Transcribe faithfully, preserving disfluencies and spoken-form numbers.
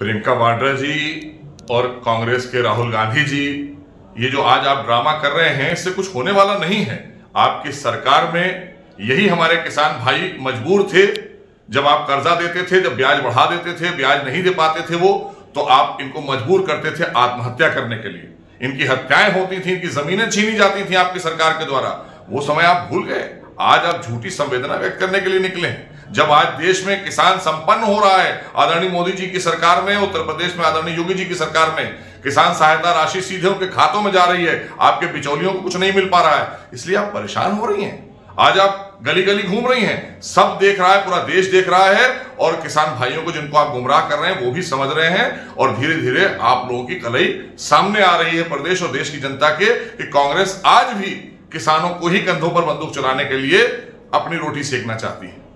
प्रियंका वाड्रा जी और कांग्रेस के राहुल गांधी जी, ये जो आज आप ड्रामा कर रहे हैं, इससे कुछ होने वाला नहीं है। आपकी सरकार में यही हमारे किसान भाई मजबूर थे, जब आप कर्जा देते थे, जब ब्याज बढ़ा देते थे, ब्याज नहीं दे पाते थे वो, तो आप इनको मजबूर करते थे आत्महत्या करने के लिए। इनकी हत्याएं होती थी, इनकी जमीनें छीनी जाती थी आपकी सरकार के द्वारा। वो समय आप भूल गए। आज आप झूठी संवेदना व्यक्त करने के लिए निकले हैं। जब आज देश में किसान संपन्न हो रहा है, आदरणीय मोदी जी की सरकार में, उत्तर प्रदेश में आदरणीय योगी जी की सरकार में किसान सहायता राशि सीधे उनके खातों में जा रही है, आपके बिचौलियों को कुछ नहीं मिल पा रहा है, इसलिए आप परेशान हो रही हैं। आज आप गली गली घूम रही हैं, सब देख रहा है, पूरा देश देख रहा है, और किसान भाइयों को जिनको आप गुमराह कर रहे हैं वो भी समझ रहे हैं, और धीरे धीरे आप लोगों की कलई सामने आ रही है प्रदेश और देश की जनता के, कि कांग्रेस आज भी किसानों को ही कंधों पर बंदूक चलाने के लिए अपनी रोटी सेकना चाहती है।